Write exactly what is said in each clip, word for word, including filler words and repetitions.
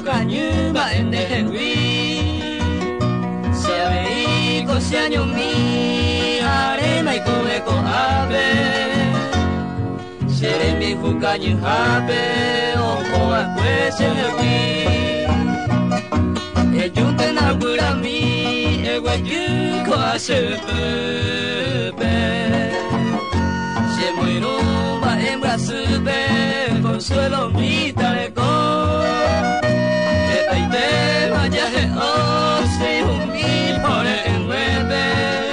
boca nyuma ende hewi Siabe iko sianyumi arena iko eko abe Serembi fukanyu habe oko akwese hewi Ejunte na burami ewe yuko asebe Se muero va hembra sube consuelo mi taleko Que taite vaya he o se humil por el nueve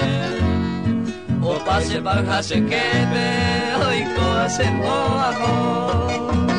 O pase baja se quebe hoy co se moajo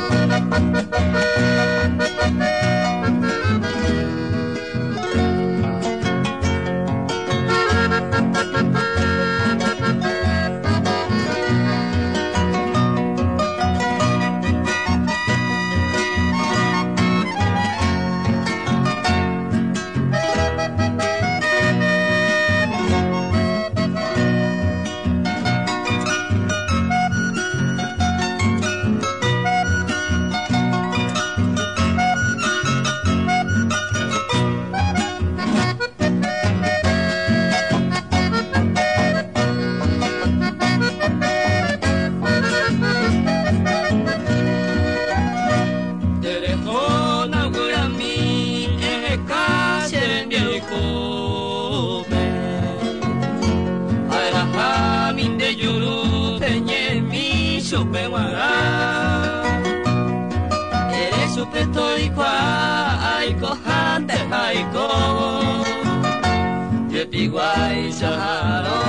Guay saharo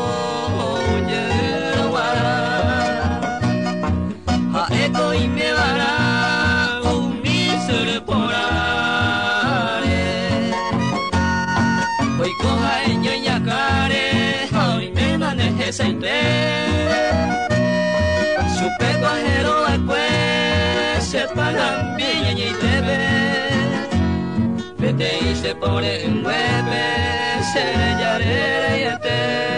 yero wara ha eko ime wara umi suru porare hoy koha enyo yakare hoy me mane hesaite supe guajero akwe sepa lambiña y tebe vete y se pone en nueve Sereyareyete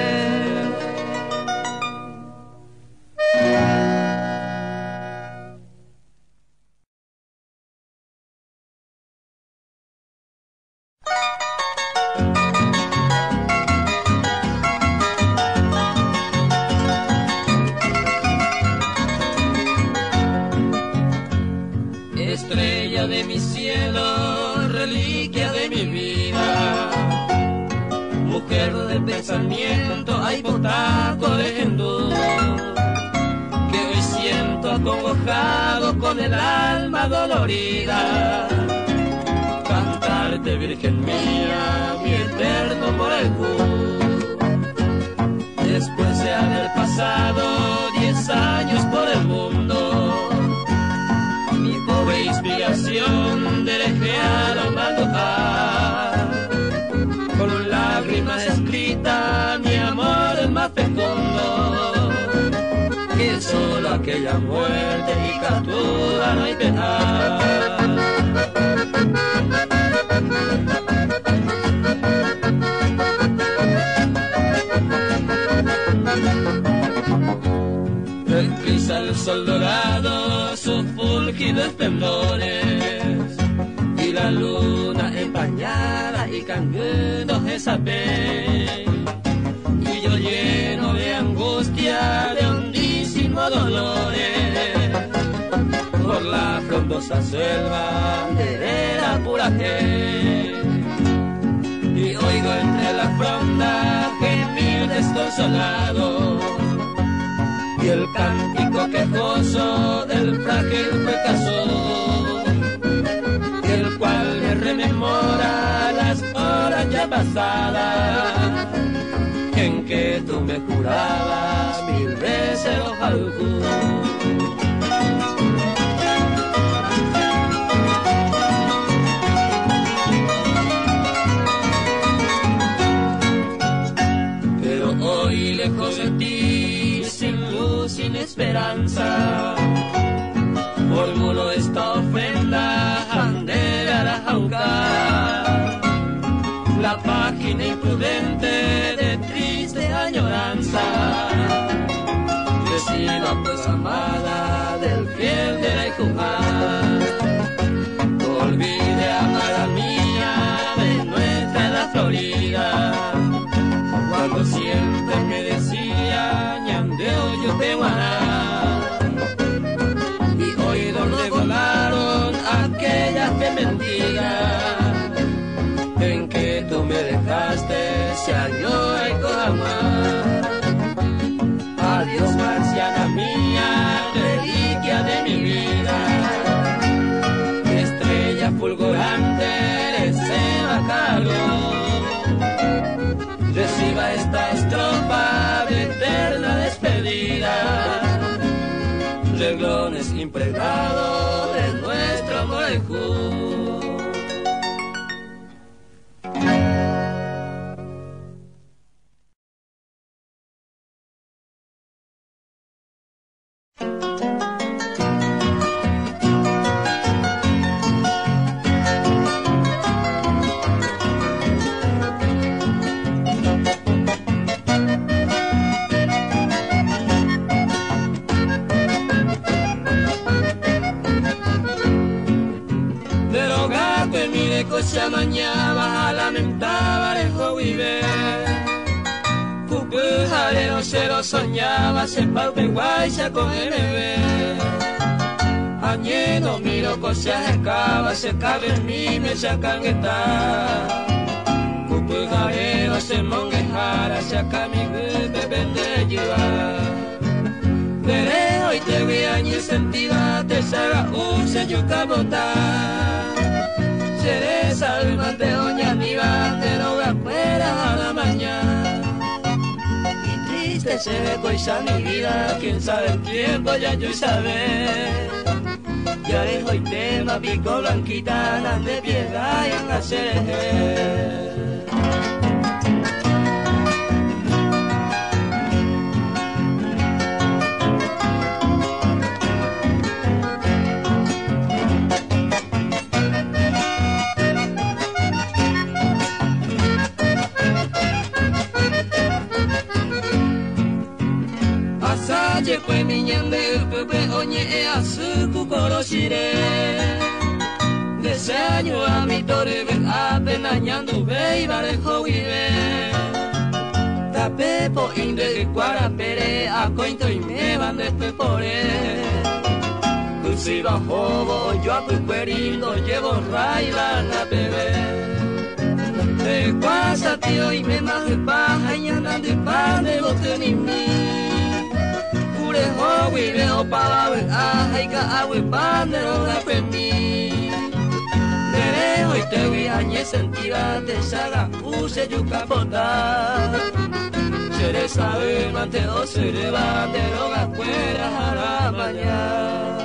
Estrella de mi cielo, reliquia de mi vida Mujer del pensamiento, hay potaco de hindú Que hoy siento acongojado con el alma dolorida Cantarte, virgen mía, mi eterno morelcú Después de haber pasado diez años por el mundo Mi pobre inspiración dejé a lo abandonar Con lágrimas escritas, mi amor es más fecundo Que solo aquella muerte y captura no hay penal Regresa el sol dorado, sus fulgidos esplendores Y la luna empañada y cangrenos esa vez Y yo lleno de angustia, de hondísimos dolores Por la frondosa selva de la pura gente Y oigo entre la fronda gemir desconsolado Y el cántico quejoso del frágil fracaso El cual me rememora las horas ya pasadas En que tú me jurabas mil veces ojalú Pero hoy lejos de ti, sin luz, sin esperanza Formulo esta ofrenda ande a la jauca La página imprudente de triste añoranza Reciba pues amada del fiel de la Ijujá No olvide quieras que mendiga, en que tú me dejaste se añora y jamás. Adiós marciana mía, reliquia de mi vida, estrella fulgurante de ese calor. Reciba esta estrofa de eterna despedida, reglones impregnados de nuestro amor y juventud. Se amañaba, lamentaba, dejó vivir. Cucujarero se lo soñaba, se paupe guaysa con M B. Añeno miro cosas escaba, se cabe en mí, me sacan que está. Cucujarero se monguejara, saca mi bebé, vende llevar. Veré hoy te vi año sentida, te saga un señor cabotar. Seré salvante, doña mi bandero, afuera a la mañana. Y triste se ve coisa mi vida, quién sabe el tiempo ya yo saber. Ya dejo el tema, pico blanquita, de piedad y en hacer. Asaje fue mi ñande, pepe oñe e asu kukorosire. Desde año a mi torre ven apenas ñandu ve y barejo vive. Tape po inde cuara pere a cointo y me van después por él. Cusi bajo bo yo a puerindo llevo railan a beber. De cuasa tío y me más de paja y andan de pan de bote ni mi. Ho vive o para ver a haiga agua bandero la pemi. Derejo y te vi añe sentida te saga use yuca bota. Seré saber manteo seré bandero afuera a la mañana.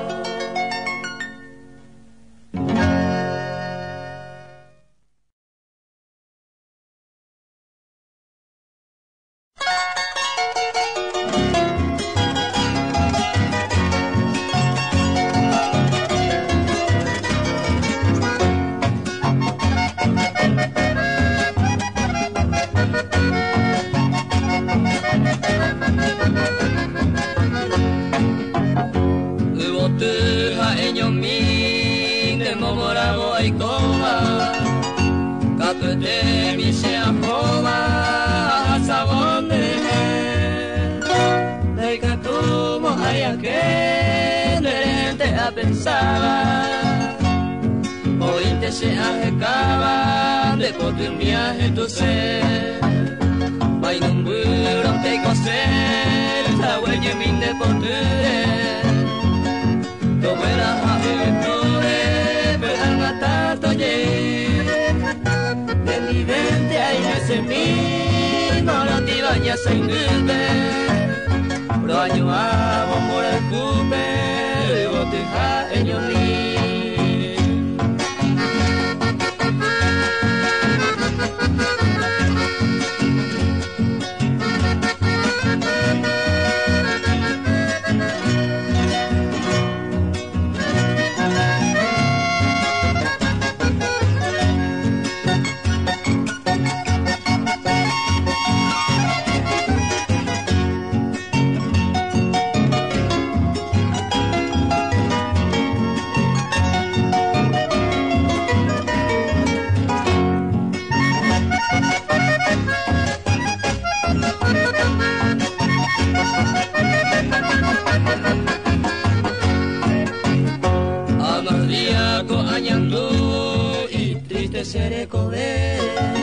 Pensaba, hoy te se acaba de poder viaje tu ser. Vai num burro te coser, la huella min de poder. Tomera a eventure, verán a tanto ye. De mi vente hay ese mi, no lo te vayas a engulde. Pero año amo por el cupe. Deja en yo mi. te seré code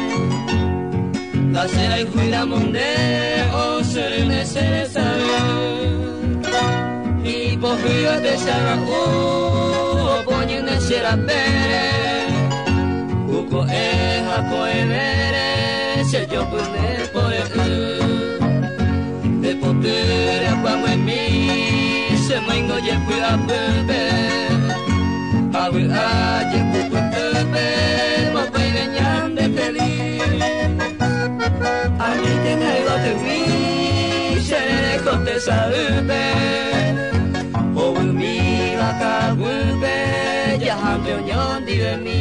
la sera y cuida monde o seré ne seré sabe y por río te será u poñe ne será pere uko e hako e vere se yo pune por el de poder a cuando en mí se mango ye cuida bebe a ver a ye bebe mo puede ñande feliz a mí te caigo de mí se dejo te sabe o mi vaca bebe ya hambre oñón de mí.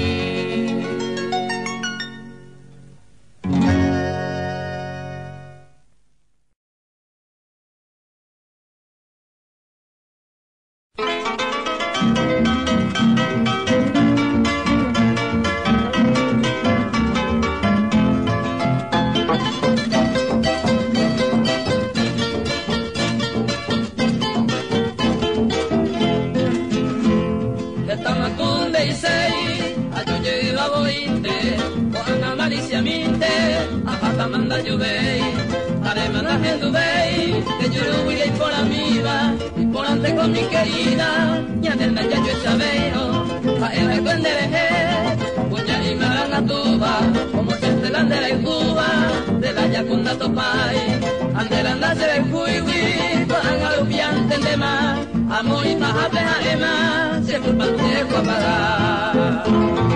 Manda lluvei, haré manda gendubei, que yo iré por amiga, y por ante con mi querida, ya del ya yo sabeo, a él me cuende de puña y maranga tuba, como se te la andera en Cuba, de la yacunda topai, andera anda se ve cuiwi, van a lupiante de más, amo y más hableja ema, se culpa tu viejo a pagar.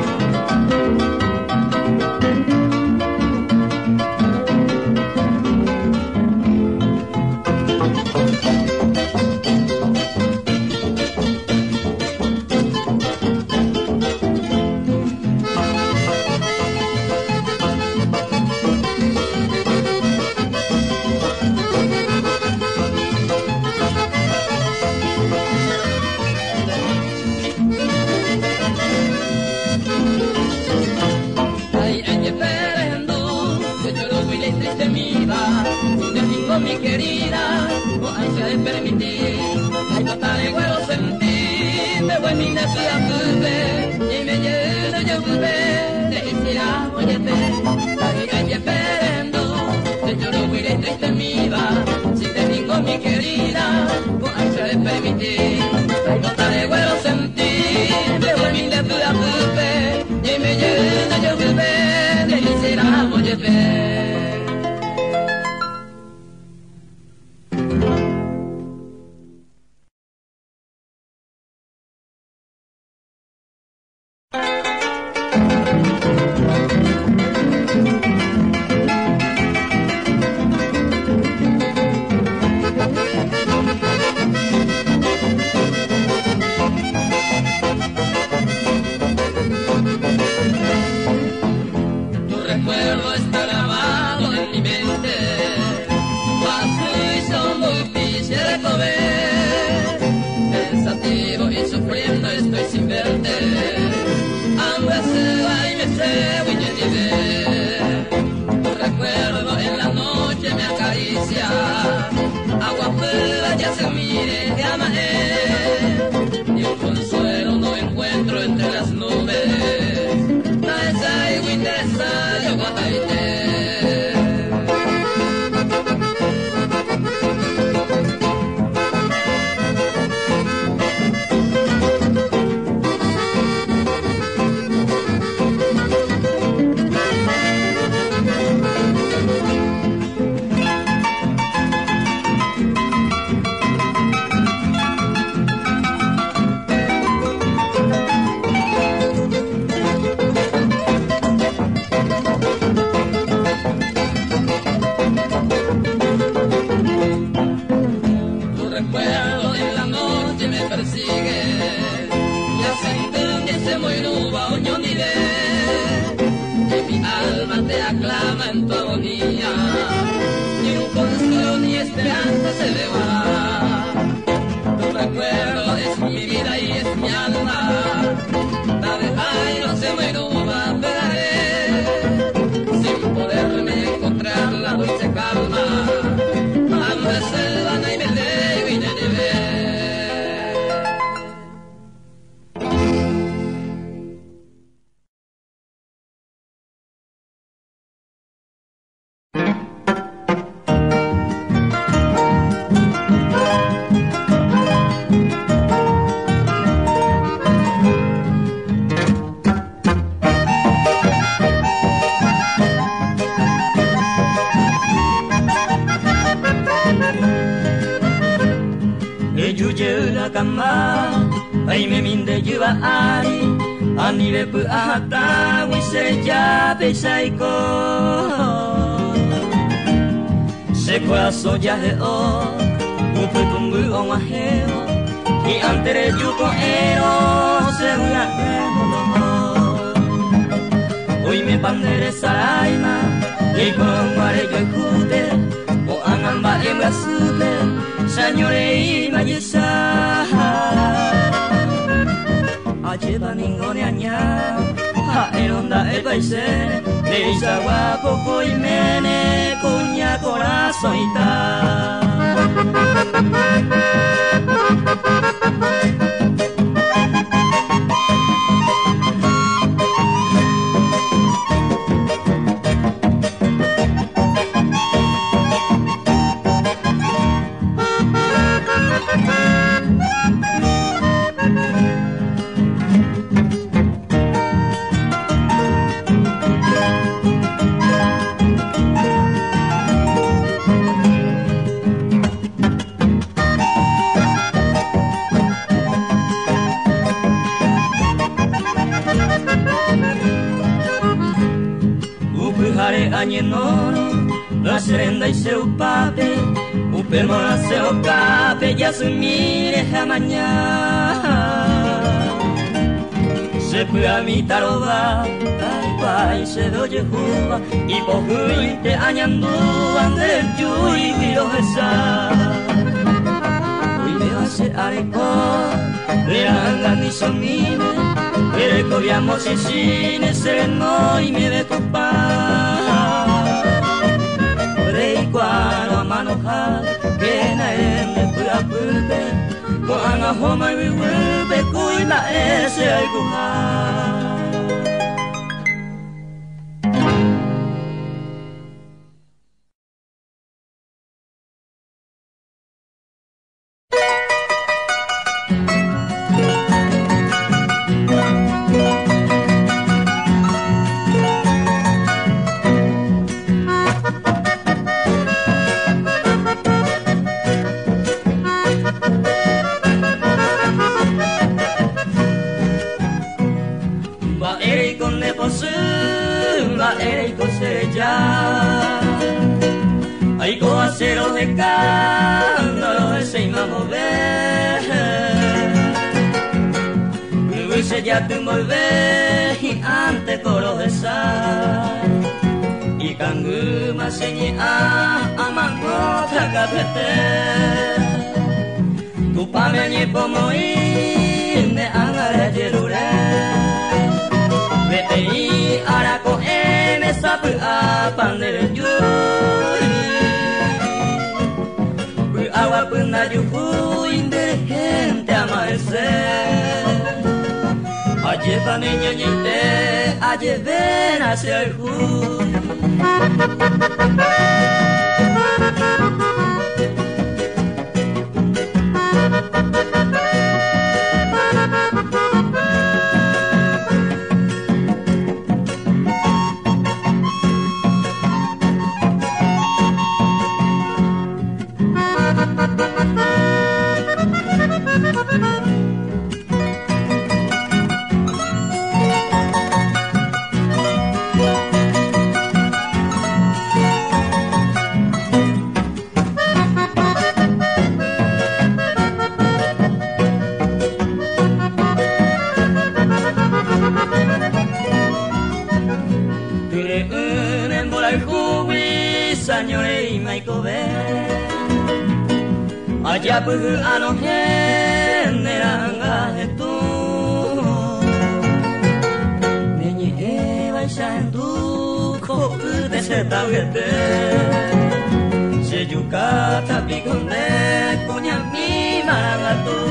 Mi querida, con ansia de permitir, ay, total igual lo sentí, me voy mi necesidad a y me lleno yo bebé, de inspirar, óyete, ay, ay, esperando, que yo no iré triste mira, si te digo mi querida, con ansia de permitir, ay, total igual lo sentí, me voy mi necesidad a y me lleno yo bebé, de inspirar, óyete. Ay me minde yuba ari ani bepu ahata wise ya pesaiko se coaso ya he o upe tumbu o maheo y antere yuko ero se una hoy me pandere saraima y con mare yo cute o angamba en supe señore y mayesa Acheba ningone aña ha eronda el paise de Isagua poco y mene cuña corazonita Añe nono, la serenda y seu pape, un permona seu cape, ya su mire mañana. Se fue a mi taroba, ay pai se doye juba, y por juinte añandu ande yui viro esa. Hoy me hace areco, le andan ni sonime, le cobiamos y cine, sereno y me de tu pa. Cuando a manojar que na ende pura pulpe cuando a homa y vuelve cuida ese alguna Ay, coacero de cándalo ese ima mover Luise ya te envolver y ante coro de sal Y canguma seña a mango tracapete Tu pame ni pomo y ne angare yerure Vete y araco eme sapu a pandere yuri Agua puna yuhu indegente amanecer Ayer pa niño ñite, ayer ven hacia el ju Allá pues a no generanga esto Neñe eva y shandu koku de se tagete Se yukata piconde kunya mi marangatu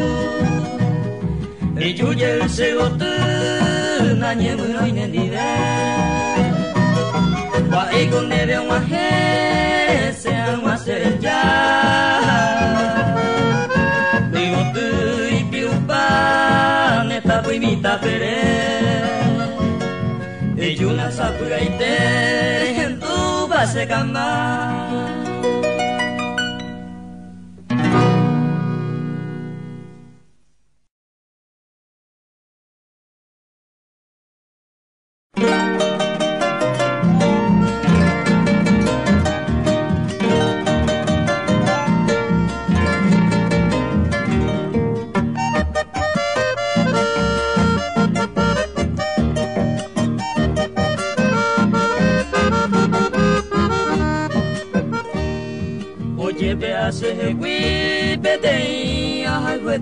E yuye el segotu nañe muno inendive Wa ego nebe un maje se alma se ya Tapu imita pere E yuna sapura ite Hentu base kama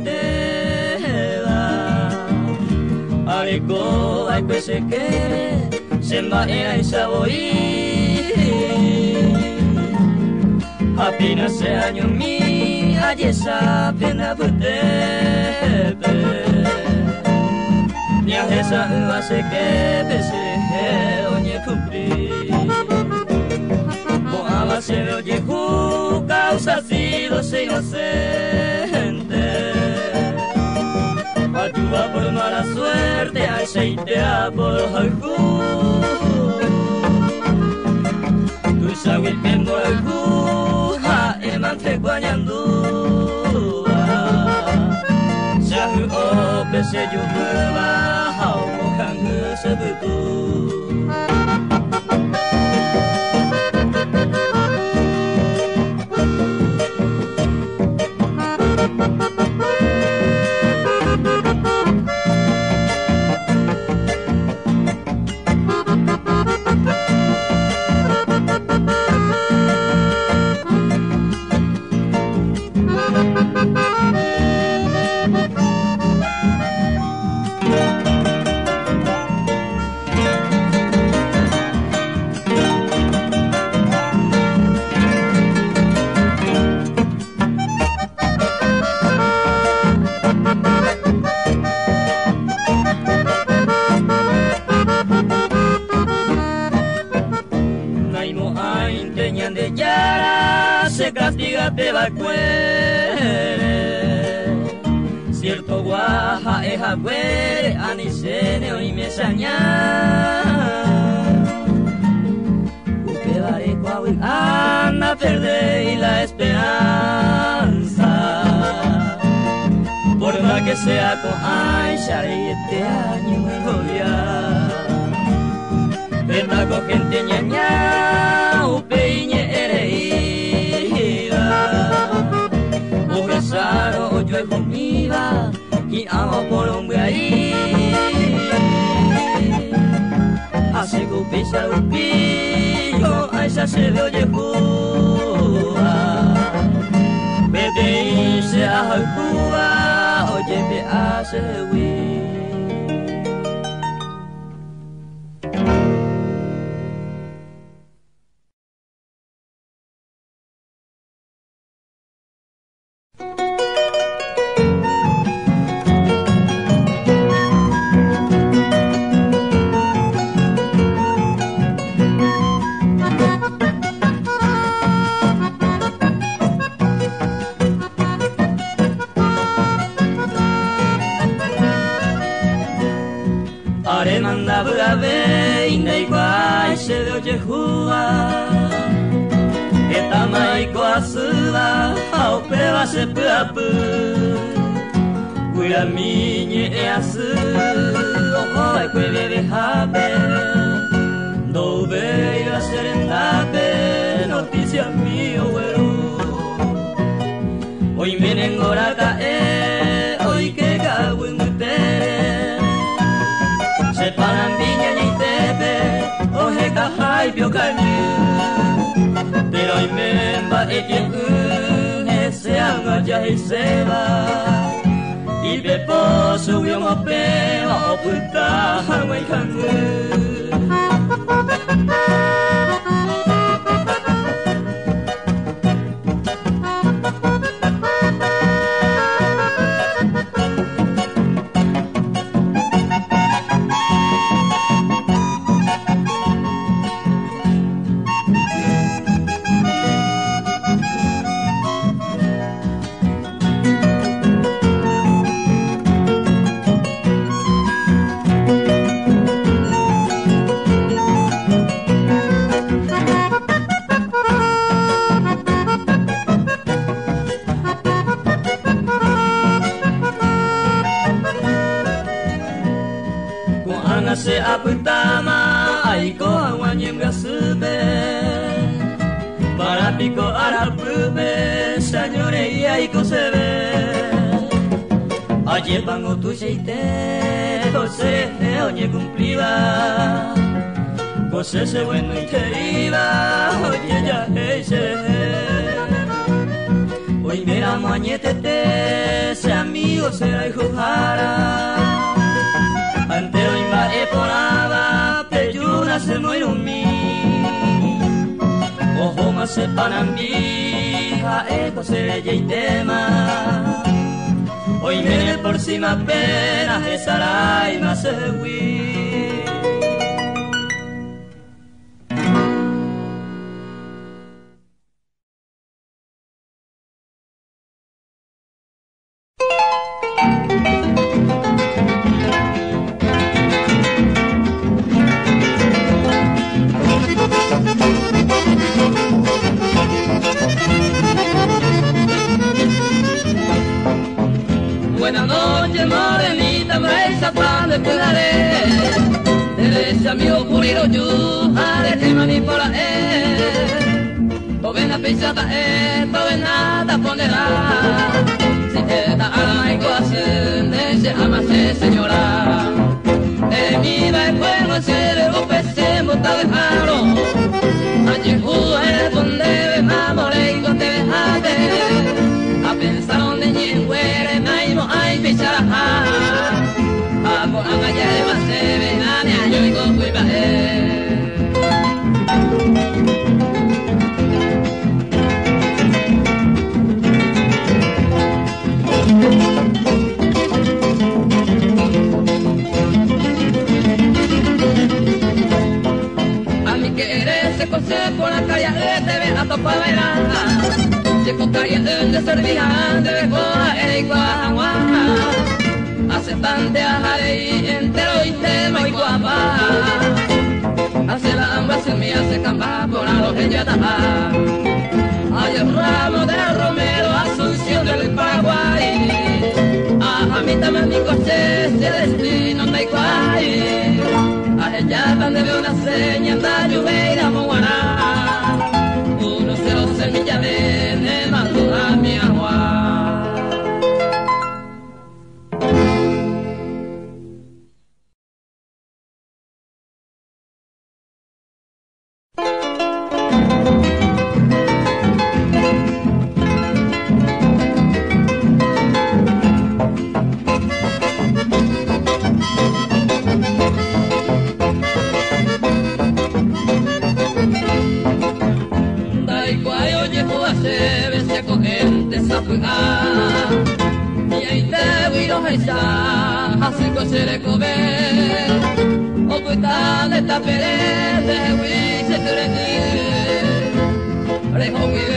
te va. Aleko ai pese que semba era isaboi. Apina se año mi ayesa pena putepe. Ni a esa hace que pese oye cumplir. Boaba se ve oye ju causa sido se inocente. Ayuda por mala suerte, aceitea por algú. Tu sabes que por algú, ha eman te guañandúa. Sahu o pese yo prueba, hao mojan se betu. Castígate balcuere. Cierto guaja es agüere, anicene hoy me saña. Uke vare cuahui anda perde y la esperanza. Por más que sea con Aisha y este año me jodía. Verdad con gente ñaña, upe iñe ereí. Saro yo conmigo y amo por un ahí. Así que pisa un pillo, a esa se ve oye Cuba. Vete y se hace Cuba, oye me hace huir. Se puapu, cuida minha é assim, oh ai cuide de habe, do veio a serenate, notícia mio güero, hoy me nengora cae, hoy que cago en mutere, se paran viña y tepe, oje cajai pio cañu, pero hoy me va e se haga ya y se va y pepo subió mo peo puta güey se apuntama aiko awanyem gasube para pico arapume señore y aiko se ve ayer pango tu cheite José oye cumpliba José se bueno y queriba oye ya se Hoy mira mañetete, se amigo será hijo jara. Ante hoy va e poraba, peyuna se moirumi. Ojo más se panambi, ja eco se yeitema. Hoy mire por cima apenas esará y más se hui. Buenas noches, morenita, braisa, pan de cuidaré. Derecha, amigo, puriro, yo, haré que mani por la e. Tovena, pisata, e, tovena, taponera. Si te da alma y corazón, desde amase, señora. De mi va el fuego, se le golpe, bota de jaro. Allí jugué donde me enamoré y donde me jate. A pensar donde ñenguere, naimo, ay, picharaja. A por angaya de base, venane, ayo y con cuibae. A mi querer se cose por la calle, te ve a topar bailar. Se cocaría de servir de becoa, el iguagua. Hace tante ajare y entero y tema y guapa. Hace la ambas se me hace campar por la rojeña taja. Hay el ramo de romero, Asunción del Paraguay. A mí también mi coche, se destino no hay guay. A ella también veo una seña, anda lluveira, moguará. Uno cero semilla de me mando a mi agua. Y ahí te voy a dejar, así que se le come. O cuidan de esta pereza, güey, se te retiene. Rejo mi